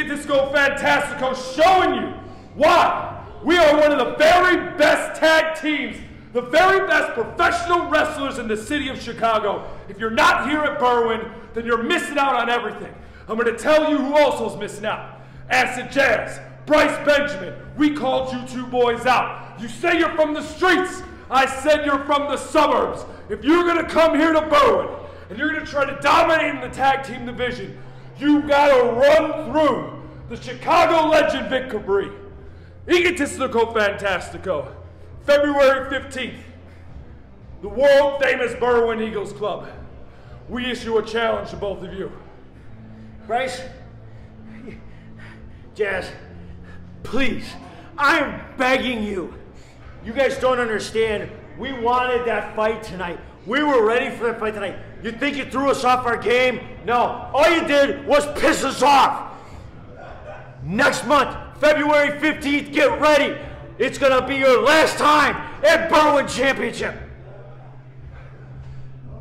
Egotistical Fantastico showing you why we are one of the very best tag teams, the very best professional wrestlers in the city of Chicago. If you're not here at Berwyn, then you're missing out on everything. I'm going to tell you who else is missing out. Acid Jazz, Bryce Benjamin, we called you two boys out. You say you're from the streets. I said you're from the suburbs. If you're going to come here to Berwyn and you're going to try to dominate in the tag team division, you got to run through the Chicago legend Vic Cabri. Egotistical Fantastico, February 15th, the world famous Berwyn Eagles Club. We issue a challenge to both of you. Bryce, Jazz, please, I am begging you. You guys don't understand. We wanted that fight tonight. We were ready for that fight tonight. You think you threw us off our game? No, all you did was piss us off. Next month, February 15th, get ready. It's gonna be your last time at Berwyn Championship.